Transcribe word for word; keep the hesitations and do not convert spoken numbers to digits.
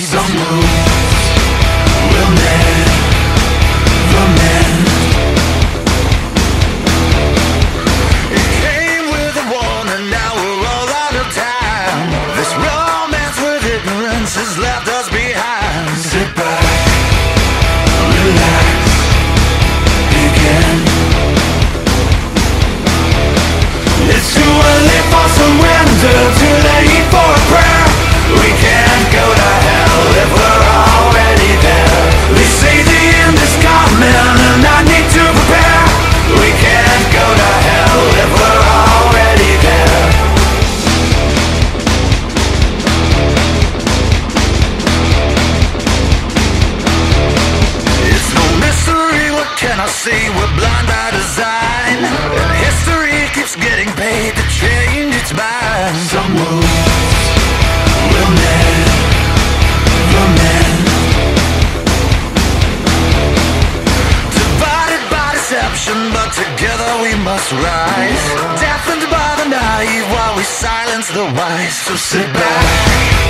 Some moves will never mend. It came with a warning, now we're all out of time. This romance with ignorance has left us behind. Sit back, relax, begin. It's too early for surrender, too late for a prayer. We can't go to hell if we're already there. They say the end is coming and I need to prepare. We can't go to hell if we're already there. It's no mystery, what can I say? We're blind by design, and history keeps getting paid to change its mind. Some moves will never mend. Divided by deception, but together we must rise. Deafened by the naive while we silence the wise. So sit back,